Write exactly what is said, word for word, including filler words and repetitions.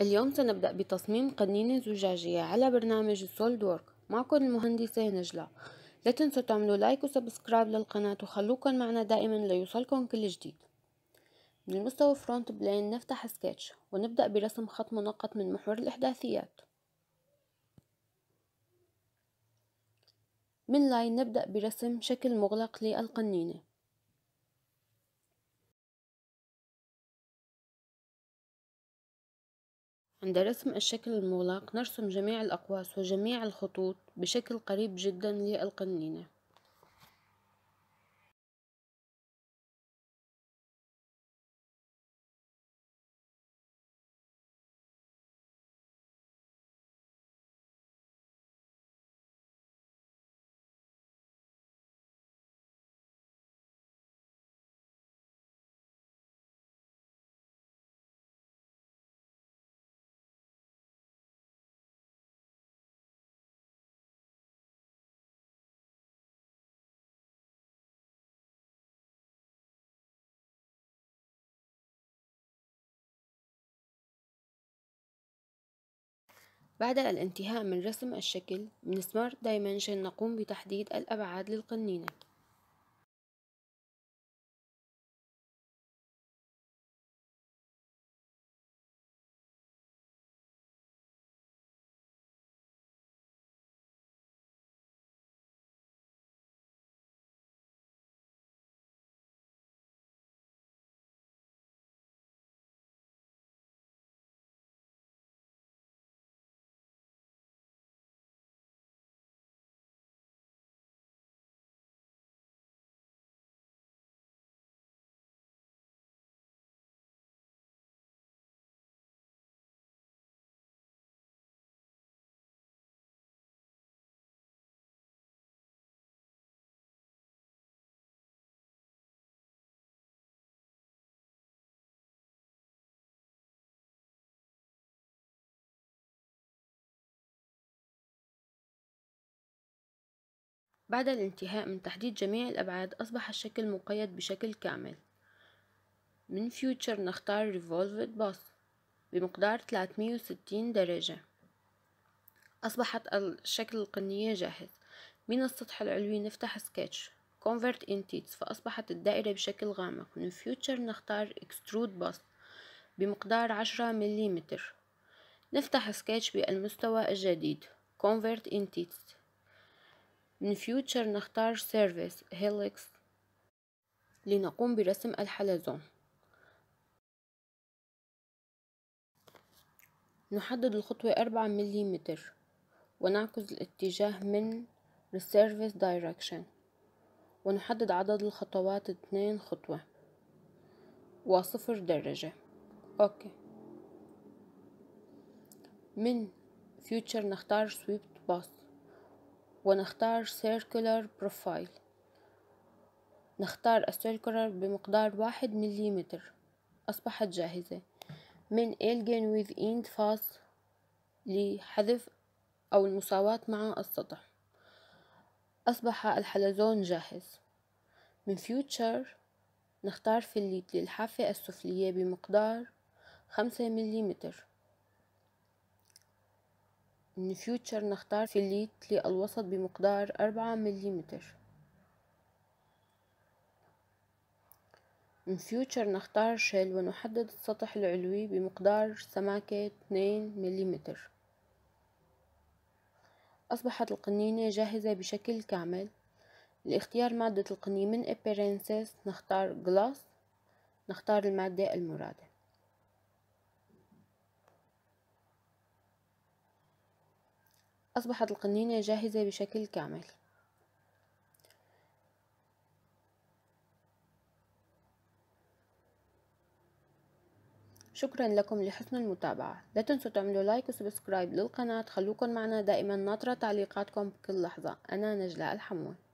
اليوم سنبدأ بتصميم قنينة زجاجية على برنامج سوليد وورك. معكم المهندسة نجلة. لا تنسوا تعملوا لايك وسبسكرايب للقناة وخلوكم معنا دائما ليوصلكم كل جديد. من المستوى فرونت بلين نفتح سكتش ونبدأ برسم خط منقط من محور الإحداثيات. من لاين نبدأ برسم شكل مغلق للقنينة. عند رسم الشكل المغلق نرسم جميع الأقواس وجميع الخطوط بشكل قريب جدا للقنينة. بعد الانتهاء من رسم الشكل من سمارت دايمنشن نقوم بتحديد الأبعاد للقنينة. بعد الانتهاء من تحديد جميع الأبعاد أصبح الشكل مقيد بشكل كامل. من فيوتشر نختار Revolved Bus بمقدار ثلاثمية وستين درجة. أصبحت الشكل القنية جاهز. من السطح العلوي نفتح سكتش Convert Entities فأصبحت الدائرة بشكل غامق. من فيوتشر نختار Extrude Bus بمقدار عشرة مليمتر. نفتح سكتش بالمستوى الجديد Convert Entities. من فيوتشر نختار Surface Helix لنقوم برسم الحلزون. نحدد الخطوة أربعة مليمتر ونعكس الاتجاه من Surface Direction ونحدد عدد الخطوات اثنين خطوة وصفر درجة. أوكي. من فيوتشر نختار Swept Bus ونختار Circular Profile. نختار السيركولر بمقدار واحد مليمتر. أصبحت جاهزة. من Alien with End Face لحذف أو المساواة مع السطح. أصبح الحلزون جاهز. من فيوتشر نختار فيليت للحافة السفلية بمقدار خمسة مليمتر. من فيوتشر نختار فيليت للوسط بمقدار أربعة مليمتر. من فيوتشر نختار شيل ونحدد السطح العلوي بمقدار سماكة اثنين مليمتر. أصبحت القنينة جاهزة بشكل كامل. لاختيار مادة القنينة من Appearances نختار Glass. نختار المادة المرادة. أصبحت القنينة جاهزة بشكل كامل. شكرا لكم لحسن المتابعة. لا تنسوا تعملوا لايك وسبسكرايب للقناة. خلوكم معنا دائما، ناطرة تعليقاتكم بكل لحظة. أنا نجلاء الحموي.